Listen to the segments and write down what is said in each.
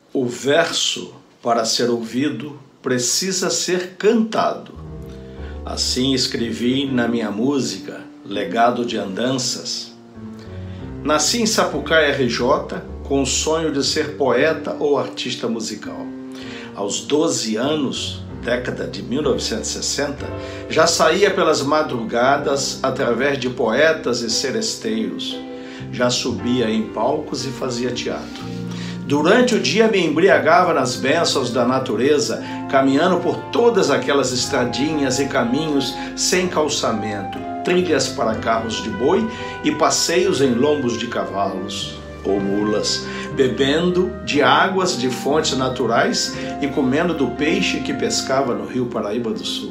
O verso, para ser ouvido, precisa ser cantado. Assim escrevi na minha música, Legado de Andanças. Nasci em Sapucaí, RJ, com o sonho de ser poeta ou artista musical. Aos 12 anos, década de 1960, já saía pelas madrugadas através de poetas e seresteiros. Já subia em palcos e fazia teatro. Durante o dia me embriagava nas bênçãos da natureza, caminhando por todas aquelas estradinhas e caminhos sem calçamento, trilhas para carros de boi e passeios em lombos de cavalos ou mulas, bebendo de águas de fontes naturais e comendo do peixe que pescava no Rio Paraíba do Sul.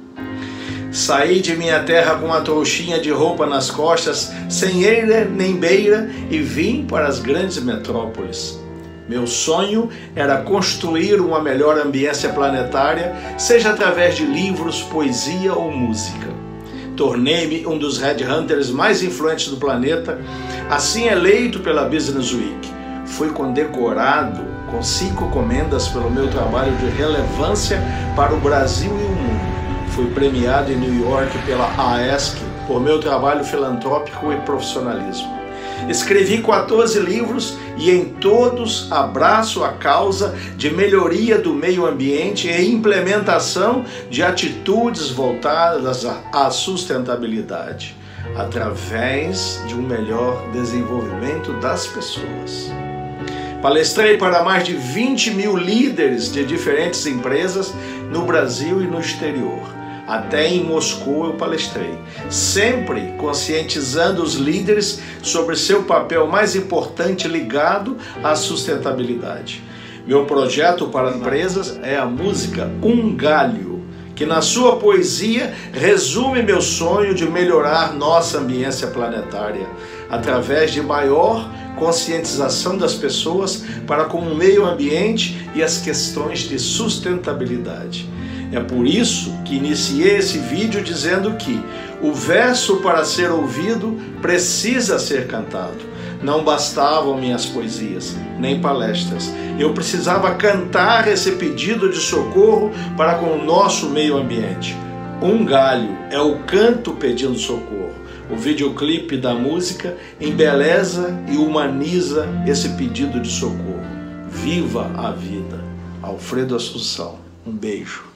Saí de minha terra com uma trouxinha de roupa nas costas, sem eira nem beira, e vim para as grandes metrópoles. Meu sonho era construir uma melhor ambiência planetária, seja através de livros, poesia ou música. Tornei-me um dos headhunters mais influentes do planeta, assim eleito pela Business Week. Fui condecorado com 5 comendas pelo meu trabalho de relevância para o Brasil e o mundo. Fui premiado em New York pela AESC por meu trabalho filantrópico e profissionalismo. Escrevi 14 livros e em todos abraço a causa de melhoria do meio ambiente e implementação de atitudes voltadas à sustentabilidade, através de um melhor desenvolvimento das pessoas. Palestrei para mais de 20 mil líderes de diferentes empresas no Brasil e no exterior. Até em Moscou eu palestrei, sempre conscientizando os líderes sobre seu papel mais importante ligado à sustentabilidade. Meu projeto para empresas é a música Um Galho, que na sua poesia resume meu sonho de melhorar nossa ambiência planetária, através de maior conscientização das pessoas para com o meio ambiente e as questões de sustentabilidade. É por isso que iniciei esse vídeo dizendo que o verso para ser ouvido precisa ser cantado. Não bastavam minhas poesias, nem palestras. Eu precisava cantar esse pedido de socorro para com o nosso meio ambiente. Um galho é o canto pedindo socorro. O videoclipe da música embeleza e humaniza esse pedido de socorro. Viva a vida! Alfredo Assunção. Um beijo.